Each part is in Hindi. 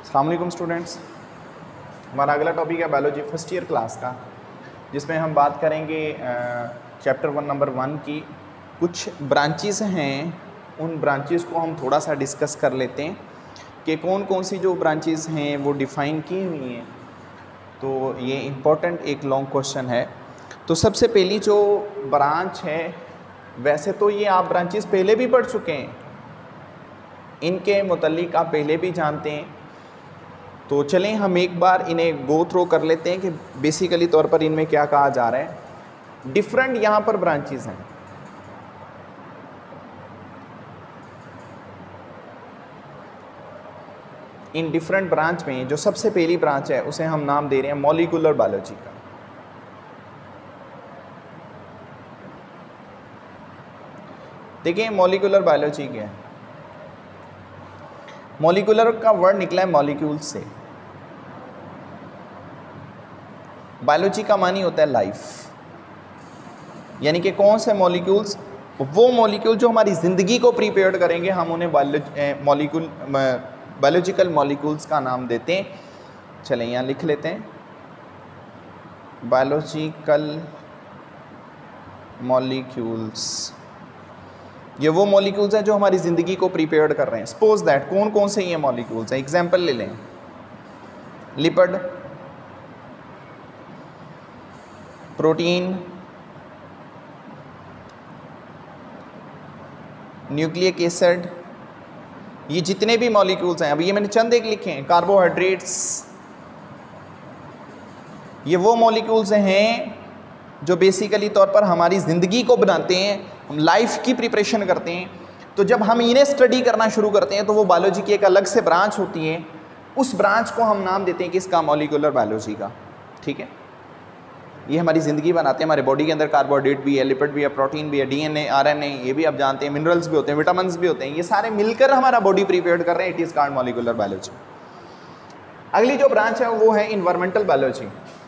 अस्सलाम वालेकुम स्टूडेंट्स। हमारा अगला टॉपिक है बायोलॉजी फर्स्ट ईयर क्लास का, जिसमें हम बात करेंगे चैप्टर 1 नंबर 1 की। कुछ ब्रांचेस हैं, उन ब्रांचेस को हम थोड़ा सा डिस्कस कर लेते हैं कि कौन कौन सी जो ब्रांचेस हैं वो डिफ़ाइन की हुई हैं। तो ये इम्पोर्टेंट एक लॉन्ग क्वेश्चन है। तो सबसे पहली जो ब्रांच है, वैसे तो ये आप ब्रांचेस पहले भी पढ़ चुके हैं, इनके मुतालिक आप पहले भी जानते हैं। तो चलें हम एक बार इन्हें गो थ्रो कर लेते हैं कि बेसिकली तौर पर इनमें क्या कहा जा रहा है। डिफरेंट यहाँ पर ब्रांचेस हैं। इन डिफरेंट ब्रांच में जो सबसे पहली ब्रांच है उसे हम नाम दे रहे हैं मॉलिक्यूलर बायोलॉजी का। देखिए मॉलिक्यूलर बायोलॉजी क्या है। मॉलिक्यूलर का वर्ड निकला है मॉलिक्यूल से। बायोलॉजी का मानी होता है लाइफ, यानी कि कौन से मॉलिक्यूल्स, वो मॉलिक्यूल जो हमारी ज़िंदगी को प्रिपेयर करेंगे, हम उन्हें बायोलॉजिकल मॉलिक्यूल्स का नाम देते हैं। चलें यहाँ लिख लेते हैं, बायोलॉजिकल मॉलिक्यूल्स। ये वो मॉलिक्यूल्स हैं जो हमारी ज़िंदगी को प्रिपेयर कर रहे हैं। सपोज दैट कौन कौन से ये मॉलिक्यूल्स हैं, एग्जाम्पल ले लें। लिपिड, प्रोटीन, न्यूक्लिक एसिड, ये जितने भी मॉलिक्यूल्स हैं, अभी ये मैंने चंद एक लिखे हैं। कार्बोहाइड्रेट्स, ये वो मॉलिक्यूल्स हैं जो बेसिकली तौर पर हमारी ज़िंदगी को बनाते हैं, हम लाइफ की प्रिपरेशन करते हैं। तो जब हम इन्हें स्टडी करना शुरू करते हैं तो वो बायोलॉजी की एक अलग से ब्रांच होती है। उस ब्रांच को हम नाम देते हैं किसका, मॉलिक्यूलर बायोलॉजी का। ठीक है, ये हमारी ज़िंदगी बनाते हैं। हमारे बॉडी के अंदर कार्बोहाइड्रेट भी है, लिपिड भी है, प्रोटीन भी है, डीएनए, आरएनए, ये भी आप जानते हैं, मिनरल्स भी होते हैं, विटामिन्स भी होते हैं। ये सारे मिलकर हमारा बॉडी प्रिपेयर कर रहे हैं। It is called molecular biology. अगली जो ब्रांच है वो है इन्वायरमेंटल बायोलॉजी।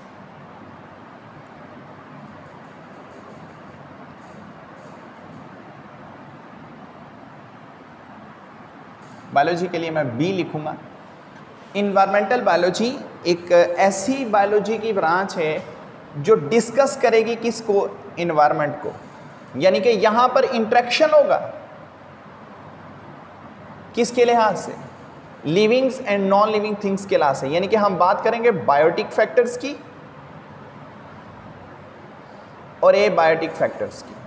बायोलॉजी के लिए मैं बी लिखूंगा। इन्वायरमेंटल बायोलॉजी एक ऐसी बायोलॉजी की ब्रांच है जो डिस्कस करेगी किसको, इन्वायरमेंट को। यानी कि यहाँ पर इंटरेक्शन होगा किसके लिहाज से, livings and non living things के लिहाज से। यानी कि हम बात करेंगे बायोटिक फैक्टर्स की और एबायोटिक फैक्टर्स की।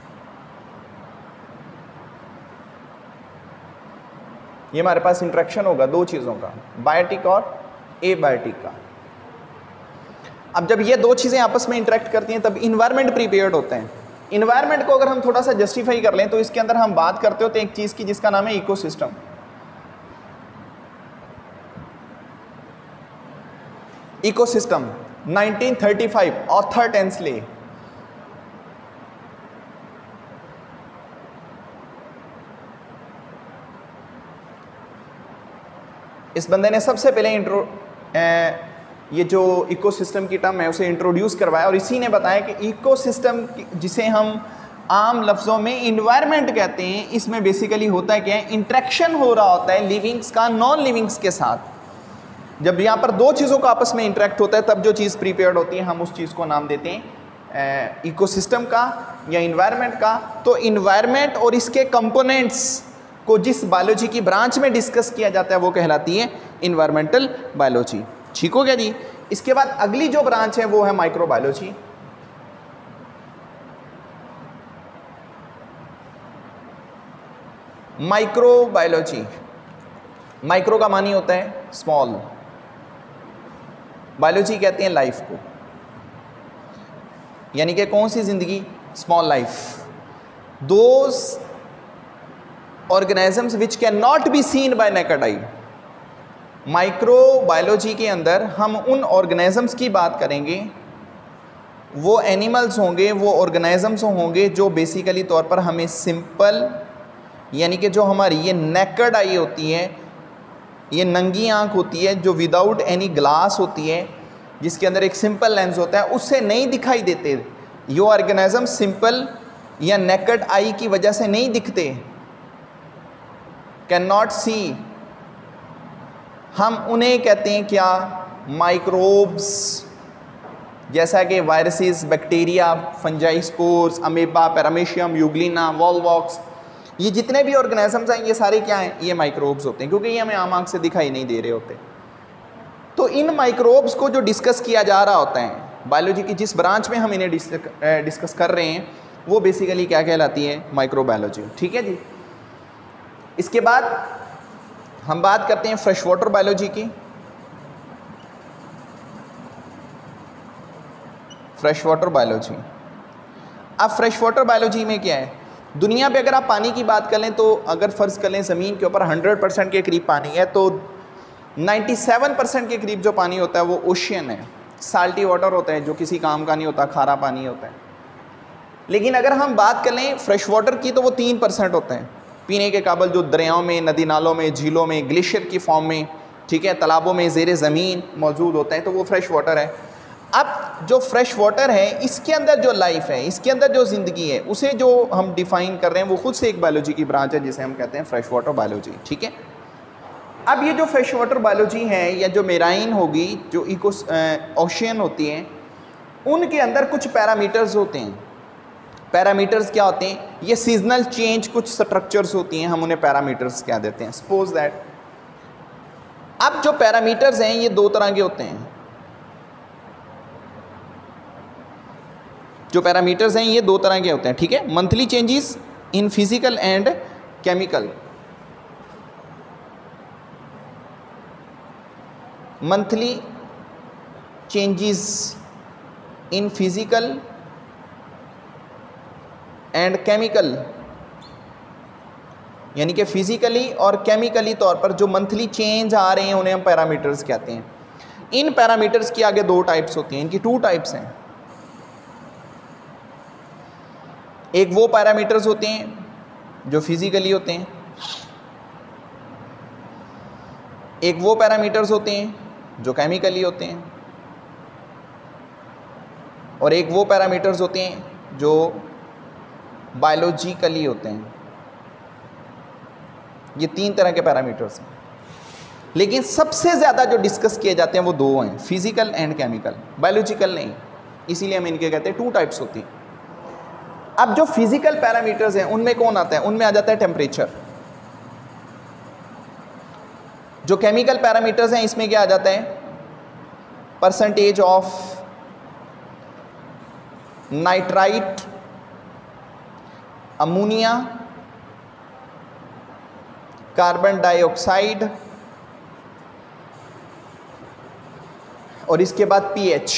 ये हमारे पास इंटरेक्शन होगा दो चीज़ों का, बायोटिक और एबायोटिक का। अब जब ये दो चीज़ें आपस में इंटरेक्ट करती हैं तब इन्वायरमेंट प्रिपेयर्ड होते हैं। इन्वायरमेंट को अगर हम थोड़ा सा जस्टिफाई कर लें तो इसके अंदर हम बात करते होते हैं एक चीज़ की जिसका नाम है इकोसिस्टम। Ecosystem 1935, author Tansley. इस बंदे ने सबसे पहले ये जो इकोसिस्टम की टर्म है उसे इंट्रोड्यूस करवाया, और इसी ने बताया कि इकोसिस्टम जिसे हम आम लफ्ज़ों में इन्वायरमेंट कहते हैं, इसमें बेसिकली होता है क्या है, इंटरेक्शन हो रहा होता है लिविंग्स का नॉन लिविंग्स के साथ। जब यहाँ पर दो चीज़ों का आपस में इंटरेक्ट होता है तब जो चीज़ प्रिपेयर्ड होती है, हम उस चीज़ को नाम देते हैं इकोसिस्टम का या इन्वायरमेंट का। तो इन्वायरमेंट और इसके कंपोनेंट्स को जिस बायोलॉजी की ब्रांच में डिस्कस किया जाता है वो कहलाती है इन्वायरमेंटल बायोलॉजी। ठीक हो गया जी। इसके बाद अगली जो ब्रांच है वो है माइक्रोबायोलॉजी। माइक्रोबायोलॉजी, माइक्रो का मानी होता है स्मॉल, बायोलॉजी कहते हैं लाइफ को। यानी कि कौन सी जिंदगी, small life, those organisms which cannot be seen by naked eye। Microbiology के अंदर हम उन ऑर्गेनिजम्स की बात करेंगे, वो एनिमल्स होंगे, वो ऑर्गेनिजम्स होंगे जो बेसिकली तौर पर हमें सिंपल, यानी कि जो हमारी ये नेकेड आई होती है, ये नंगी आंख होती है, जो विदाउट एनी ग्लास होती है, जिसके अंदर एक सिंपल लेंस होता है, उससे नहीं दिखाई देते। ये ऑर्गेनिज्म सिंपल या नेकेड आई की वजह से नहीं दिखते, कैन नॉट सी। हम उन्हें कहते हैं क्या, माइक्रोब्स, जैसा कि viruses, bacteria, fungi, spores, amoeba, paramecium, euglena, volvox, ये जितने भी ऑर्गेनिजम्स हैं ये सारे क्या हैं, ये माइक्रोब्स होते हैं, क्योंकि ये हमें आम आंख से दिखाई नहीं दे रहे होते। तो इन माइक्रोब्स को जो डिस्कस किया जा रहा होता है बायोलॉजी की जिस ब्रांच में हम इन्हें डिस्कस कर रहे हैं वो बेसिकली क्या कहलाती है, माइक्रोबायोलॉजी। ठीक है जी। इसके बाद हम बात करते हैं फ्रेश वाटर बायोलॉजी की। फ्रेश वाटर बायोलॉजी, अब फ्रेश वाटर बायोलॉजी में क्या है, दुनिया पे अगर आप पानी की बात कर लें तो अगर फ़र्ज़ कर लें ज़मीन के ऊपर 100% के करीब पानी है तो 97% के करीब जो पानी होता है वो ओशियन है, साल्टी वाटर होता है जो किसी काम का नहीं होता, खारा पानी होता है। लेकिन अगर हम बात कर लें फ्रेश वाटर की तो वो 3% होता है पीने के काबिल, जो दरियाओं में, नदी नालों में, झीलों में, ग्लेशियर की फॉर्म में, ठीक है, तालाबों में ज़ेर ज़मीन मौजूद होता है, तो वो फ्रेश वाटर है। अब जो फ्रेश वाटर है इसके अंदर जो लाइफ है, इसके अंदर जो ज़िंदगी है, उसे जो हम डिफ़ाइन कर रहे हैं वो खुद से एक बायोलॉजी की ब्रांच है जिसे हम कहते हैं फ्रेश वाटर बायोलॉजी। ठीक है। अब ये जो फ्रेश वाटर बायोलॉजी है या जो मेराइन होगी, जो इको ओशियन होती हैं, उनके अंदर कुछ पैरामीटर्स होते हैं। पैरामीटर्स क्या होते हैं, ये सीजनल चेंज कुछ स्ट्रक्चर्स होती हैं, हम उन्हें पैरामीटर्स क्या देते हैं, सपोज दैट। अब जो पैरामीटर्स हैं ये दो तरह के होते हैं, जो पैरामीटर्स हैं ये दो तरह के होते हैं। ठीक है। Monthly changes in physical and chemical. Monthly changes in physical and chemical, यानी कि फिजिकली और केमिकली तौर पर जो मंथली चेंज आ रहे हैं उन्हें हम पैरामीटर्स कहते हैं। इन पैरामीटर्स की आगे दो टाइप्स होती हैं, इनकी 2 टाइप्स हैं। एक वो पैरामीटर्स होते हैं जो फिजिकली होते हैं, एक वो पैरामीटर्स होते हैं जो केमिकली होते हैं, और एक वो पैरामीटर्स होते हैं जो बायोलॉजिकली होते हैं। ये 3 तरह के पैरामीटर्स हैं, लेकिन सबसे ज़्यादा जो डिस्कस किए जाते हैं वो 2 हैं, फिजिकल एंड केमिकल, बायोलॉजिकल नहीं। इसीलिए हम इनके कहते हैं 2 टाइप्स होती हैं। अब जो फिजिकल पैरामीटर्स हैं उनमें कौन आता है, उनमें आ जाता है टेम्परेचर। जो केमिकल पैरामीटर्स हैं इसमें क्या आ जाता है, percentage of nitrite, ammonia, carbon dioxide, और इसके बाद पीएच।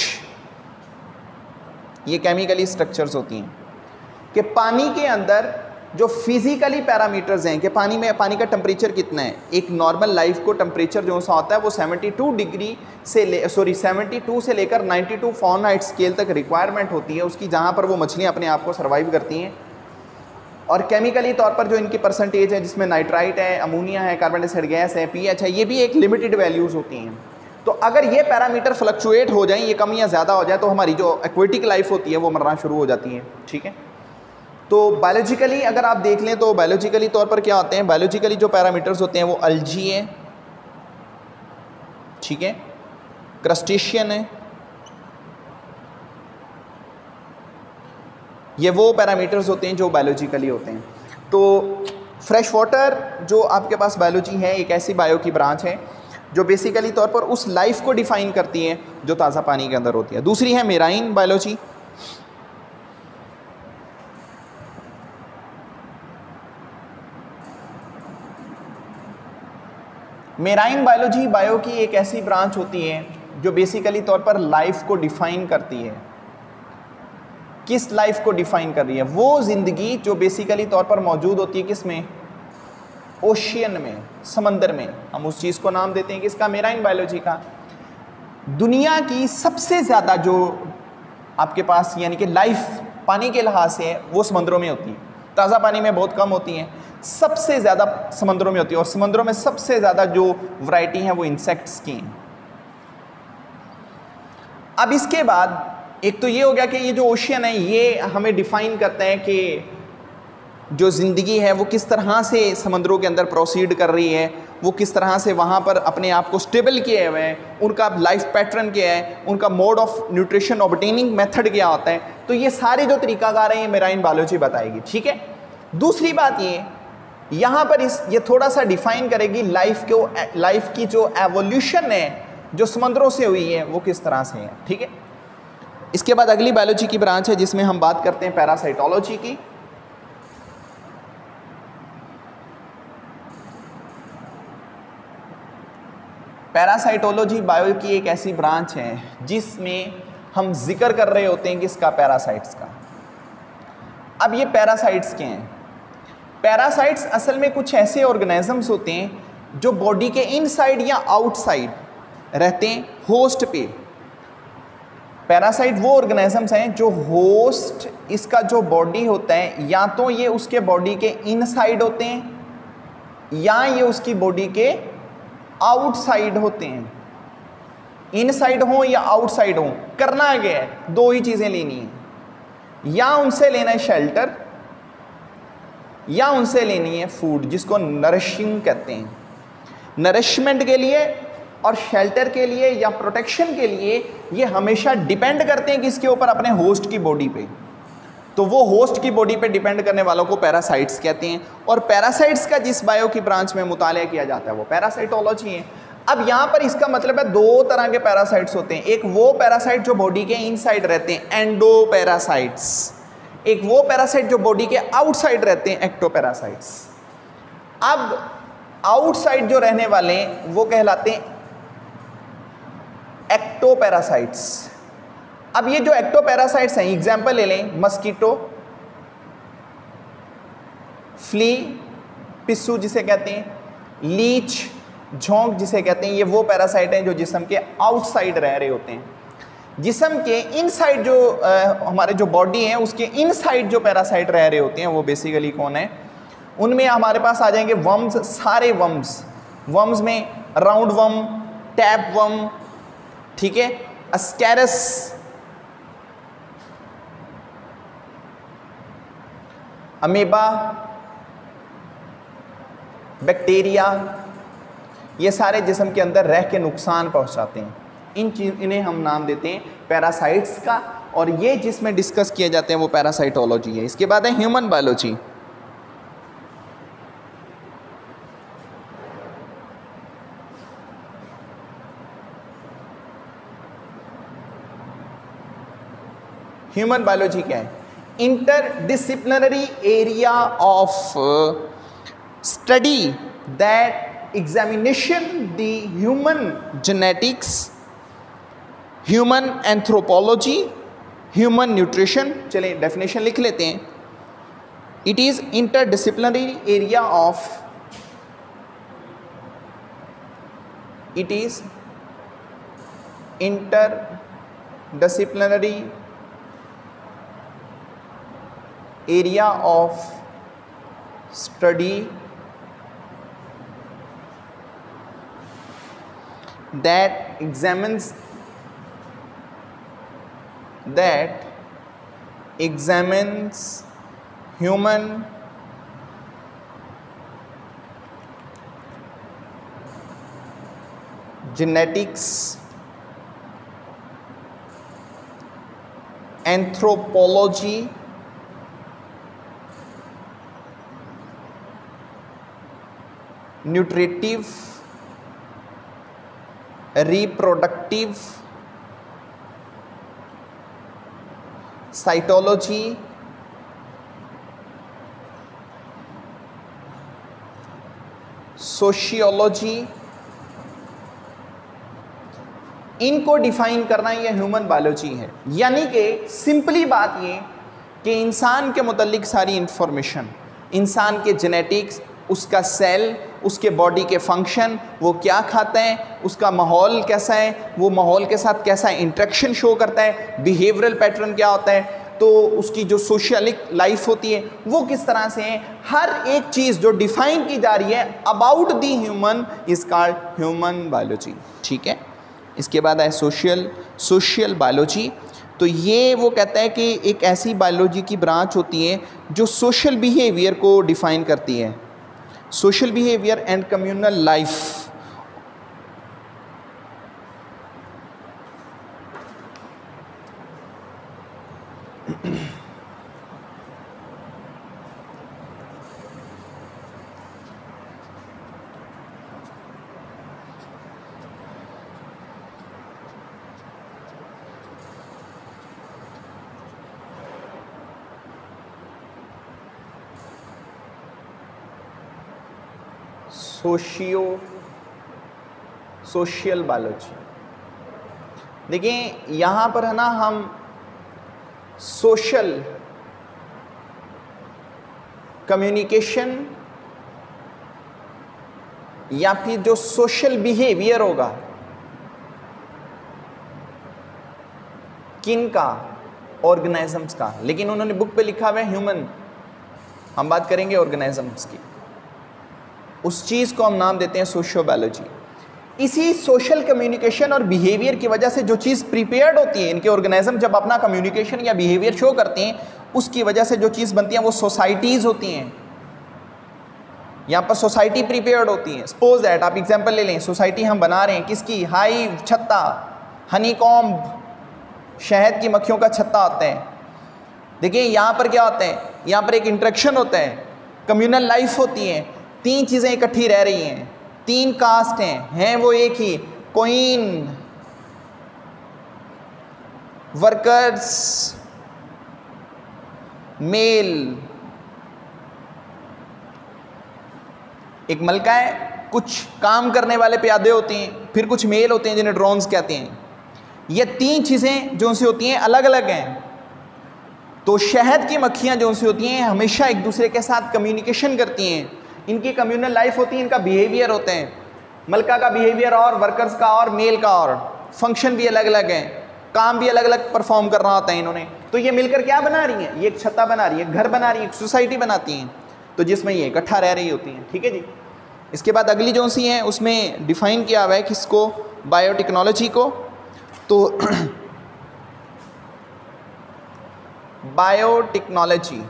ये केमिकली स्ट्रक्चर्स होती हैं कि पानी के अंदर जो फिजिकली पैरामीटर्स हैं कि पानी में पानी का टेम्परेचर कितना है। एक नॉर्मल लाइफ को टेम्परेचर जो सा होता है वो 72 डिग्री से 72 से लेकर 92 फ़ारेनहाइट स्केल तक रिक्वायरमेंट होती है उसकी, जहाँ पर वो मछलियाँ अपने आप को सर्वाइव करती हैं। और केमिकली तौर पर जो इनकी परसेंटेज है जिसमें नाइट्राइट है, अमोनिया है, कार्बन डाइऑक्साइड गैस है, पीएच है, ये भी एक लिमिटेड वैल्यूज़ होती हैं। तो अगर ये पैरामीटर फ्लक्चुएट हो जाएं, ये कम या ज़्यादा हो जाए, तो हमारी जो एक्वेटिक लाइफ होती है वो मरना शुरू हो जाती है। ठीक है। तो बायोलॉजिकली अगर आप देख लें तो बायोलॉजिकली तौर पर क्या होते हैं, बायोलॉजिकली जो पैरामीटर्स होते हैं वो अल्जी है, ठीक है, क्रस्टेशियन है। ये वो पैरामीटर्स होते हैं जो बायोलॉजिकली होते हैं। तो फ्रेश वाटर जो आपके पास बायोलॉजी है एक ऐसी बायो की ब्रांच है जो बेसिकली तौर पर उस लाइफ को डिफ़ाइन करती है जो ताज़ा पानी के अंदर होती है। दूसरी है marine biology. Marine biology bio की एक ऐसी ब्रांच होती है जो बेसिकली तौर पर लाइफ को डिफ़ाइन करती है। किस लाइफ को डिफ़ाइन कर रही है, वो ज़िंदगी जो बेसिकली तौर पर मौजूद होती है किसमें, ओशियन में, समंदर में। हम उस चीज़ को नाम देते हैं किसका, मेराइन बायोलॉजी का। दुनिया की सबसे ज़्यादा जो आपके पास यानी कि लाइफ पानी के लिहाज से है वो समंदरों में होती है। ताज़ा पानी में बहुत कम होती हैं, सबसे ज़्यादा समंदरों में होती है। और समंदरों में सबसे ज़्यादा जो वैरायटी है वो इंसेक्ट्स की हैं। अब इसके बाद एक तो ये हो गया कि ये जो ओशियन है ये हमें डिफ़ाइन करता है कि जो ज़िंदगी है वो किस तरह से समंदरों के अंदर प्रोसीड कर रही है वो किस तरह से वहाँ पर अपने आप को स्टेबल किए हुए हैं, उनका लाइफ पैटर्न क्या है, उनका mode of nutrition obtaining method क्या होता है। तो ये सारे जो तरीकाकार हैं ये मेराइन बायोलॉजी बताएगी, ठीक है। दूसरी बात ये यहाँ पर ये थोड़ा सा डिफाइन करेगी लाइफ की जो एवोल्यूशन है जो समंदरों से हुई है वो किस तरह से है, ठीक है। इसके बाद अगली बायोलॉजी की ब्रांच है जिसमें हम बात करते हैं पैरासाइटोलॉजी की। पैरासाइटोलॉजी बायो की एक ऐसी ब्रांच है जिसमें हम जिक्र कर रहे होते हैं किसका, पैरासाइट्स का। अब ये पैरासाइट्स क्या हैं? पैरासाइट्स असल में कुछ ऐसे ऑर्गेनिजम्स होते हैं जो बॉडी के इनसाइड या आउटसाइड रहते हैं होस्ट पे। पैरासाइट वो ऑर्गेनिजम्स हैं जो होस्ट, इसका जो बॉडी होता है या तो ये उसके बॉडी के इनसाइड होते हैं या ये उसकी बॉडी के आउटसाइड होते हैं। इनसाइड हो या आउटसाइड हो, करना क्या है, दो ही चीज़ें लेनी है, या उनसे लेना है शेल्टर या उनसे लेनी है फूड, जिसको नरिशिंग कहते हैं। नरिशमेंट के लिए और शेल्टर के लिए या प्रोटेक्शन के लिए ये हमेशा डिपेंड करते हैं किसके ऊपर, अपने होस्ट की बॉडी पे। तो वो होस्ट की बॉडी पे डिपेंड करने वालों को पैरासाइट्स कहते हैं। और पैरासाइट्स का जिस बायो की ब्रांच में मुताला किया जाता है वो पैरासाइटोलॉजी है। अब यहाँ पर इसका मतलब है दो तरह के पैरासाइट्स होते हैं। एक वो पैरासाइट जो बॉडी के इनसाइड रहते हैं, एंडोपैरासाइट्स। एक वो पैरासाइट जो बॉडी के आउटसाइड रहते हैं, एक्टोपैरासाइट्स। अब आउटसाइड जो रहने वाले हैं वो कहलाते हैं एक्टोपैरासाइट्स। अब ये जो एक्टोपैरासाइट्स हैं, एग्जाम्पल ले लें, मस्कीटो, फ्ली, पिस्सू जिसे कहते हैं, लीच, झोंक जिसे कहते हैं, ये वो पैरासाइट हैं जो जिस्म के आउटसाइड रह रहे होते हैं। जिस्म के इनसाइड जो हमारे जो बॉडी है उसके इनसाइड जो पैरासाइट रह रहे होते हैं वो बेसिकली कौन है? उनमें हमारे पास आ जाएंगे वर्म्स, सारे वर्म्स। वर्म्स में राउंड वर्म, टैप वर्म, ठीक है, अस्कैरस, अमीबा, बैक्टीरिया, ये सारे जिस्म के अंदर रह के नुकसान पहुंचाते हैं। इन्हें हम नाम देते हैं पैरासाइट्स का, और ये जिसमें डिस्कस किए जाते हैं वो पैरासाइटोलॉजी है। इसके बाद है ह्यूमन बायोलॉजी। ह्यूमन बायोलॉजी क्या है? Interdisciplinary area of study that examination the human genetics, human anthropology, human nutrition. चलिए डेफिनेशन लिख लेते हैं। It is interdisciplinary area of, it is interdisciplinary area of study that examines human genetics, anthropology, nutritive, reproductive, cytology, sociology, इनको डिफाइन करना ये ह्यूमन बायोलॉजी है। यानी कि सिंपली बात ये कि इंसान के मुतालिक सारी इंफॉर्मेशन, इंसान के जेनेटिक्स, उसका सेल, उसके बॉडी के फंक्शन, वो क्या खाता है, उसका माहौल कैसा है, वो माहौल के साथ कैसा इंटरेक्शन शो करता है, बिहेवियरल पैटर्न क्या होता है, तो उसकी जो सोशलिक लाइफ होती है वो किस तरह से है, हर एक चीज़ जो डिफाइन की जा रही है about the human is called human biology. ठीक है। इसके बाद है सोशल बायोलॉजी। तो ये वो कहता है कि एक ऐसी बायोलॉजी की ब्रांच होती है जो सोशल बिहेवियर को डिफ़ाइन करती है। social behavior and communal life. Social biology. देखिए यहाँ पर है ना, हम सोशल कम्युनिकेशन या फिर जो सोशल बिहेवियर होगा किन का, ऑर्गेनिजम्स का, लेकिन उन्होंने बुक पे लिखा हुआ है ह्यूमन, हम बात करेंगे ऑर्गेनिजम्स की। उस चीज़ को हम नाम देते हैं सोशियोबायोलॉजी। इसी सोशल कम्युनिकेशन और बिहेवियर की वजह से जो चीज़ प्रिपेयर्ड होती है, इनके ऑर्गेनिज्म जब अपना कम्युनिकेशन या बिहेवियर शो करते हैं, उसकी वजह से जो चीज़ बनती है वो सोसाइटीज़ होती हैं। यहाँ पर सोसाइटी प्रिपेयर्ड होती है। सपोज दैट आप एग्जांपल ले लें, सोसाइटी हम बना रहे हैं किसकी, हाइव, छत्ता, हनीकॉम्ब, शहद की मक्खियों का छत्ता होता है। देखिए यहाँ पर क्या होता है, यहाँ पर एक इंटरेक्शन होता है, कम्युनल लाइफ होती है, तीन चीज़ें इकट्ठी रह रही हैं, तीन कास्ट हैं वो एक ही, क्वीन, वर्कर्स, मेल। एक मलका है, कुछ काम करने वाले प्यादे होते हैं, फिर कुछ मेल होते हैं जिन्हें ड्रोन्स कहते हैं। ये तीन चीज़ें जो उनसे होती हैं अलग अलग हैं। तो शहद की मक्खियाँ जो उनसे होती हैं हमेशा एक दूसरे के साथ कम्युनिकेशन करती हैं, इनकी कम्युनल लाइफ होती है, इनका बिहेवियर होते हैं। मलका का बिहेवियर और, वर्कर्स का और, मेल का और, फंक्शन भी अलग अलग हैं, काम भी अलग अलग परफॉर्म करना होता है इन्होंने। तो ये मिलकर क्या बना रही हैं, ये एक छत्ता बना रही है, घर बना रही है, एक सोसाइटी बनाती हैं, तो जिसमें ये इकट्ठा रह रही होती हैं। ठीक है जी। इसके बाद अगली जो सी है उसमें डिफाइन किया हुआ है किसको, बायोटेक्नोलॉजी को। तो बायोटेक्नोलॉजी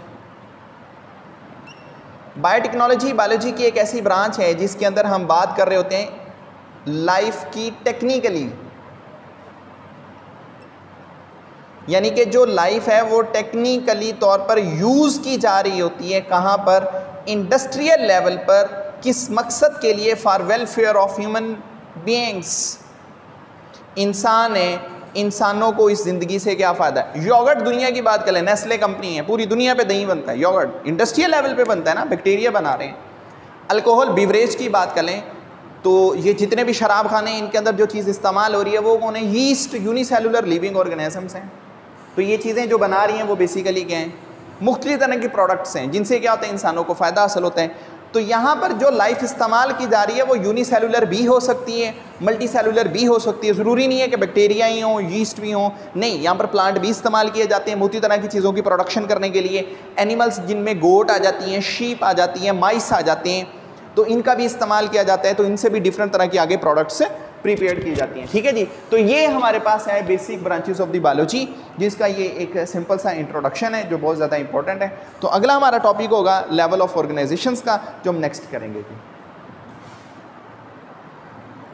बायोलॉजी की एक ऐसी ब्रांच है जिसके अंदर हम बात कर रहे होते हैं लाइफ की टेक्निकली, यानी कि जो लाइफ है वो टेक्निकली तौर पर यूज़ की जा रही होती है। कहाँ पर, इंडस्ट्रियल लेवल पर, किस मकसद के लिए, for welfare of human beings. इंसान है, इंसानों को इस ज़िंदगी से क्या फ़ायदा है। योगर्ट दुनिया की बात करें, नेस्ले कंपनी है, पूरी दुनिया पे दही बनता है, योगर्ट इंडस्ट्रियल लेवल पे बनता है ना, बैक्टीरिया बना रहे हैं। अल्कोहल बिवरेज की बात करें तो ये जितने भी शराब खाने हैं, इनके अंदर जो चीज़ इस्तेमाल हो रही है वो कौन है, यीस्ट, यूनिसेलुलर लिविंग ऑर्गेनिजम्स हैं। तो ये चीज़ें जो बना रही हैं वो बेसिकली क्या हैं, मुख्तलिफ तरह के प्रोडक्ट्स हैं जिनसे क्या होता है, इंसानों को फ़ायदा हासिल होता है। तो यहाँ पर जो लाइफ इस्तेमाल की जा रही है वो यूनिसेलुलर भी हो सकती है, मल्टी सेलुलर भी हो सकती है। ज़रूरी नहीं है कि बैक्टीरिया ही हों, यीस्ट भी हों, नहीं, यहाँ पर प्लांट भी इस्तेमाल किए जाते हैं बहुत तरह की चीज़ों की प्रोडक्शन करने के लिए। एनिमल्स जिनमें गोट आ जाती हैं, शीप आ जाती हैं, माइस आ जाते हैं, तो इनका भी इस्तेमाल किया जाता है। तो इनसे भी डिफरेंट तरह की आगे प्रोडक्ट्स प्रिपेयर की जाती हैं। ठीक है जी। तो ये हमारे पास है basic branches of the biology, जिसका ये एक सिंपल सा इंट्रोडक्शन है जो बहुत ज़्यादा इंपॉर्टेंट है। तो अगला हमारा टॉपिक होगा लेवल ऑफ ऑर्गेनाइजेशंस का, जो हम नेक्स्ट करेंगे जी।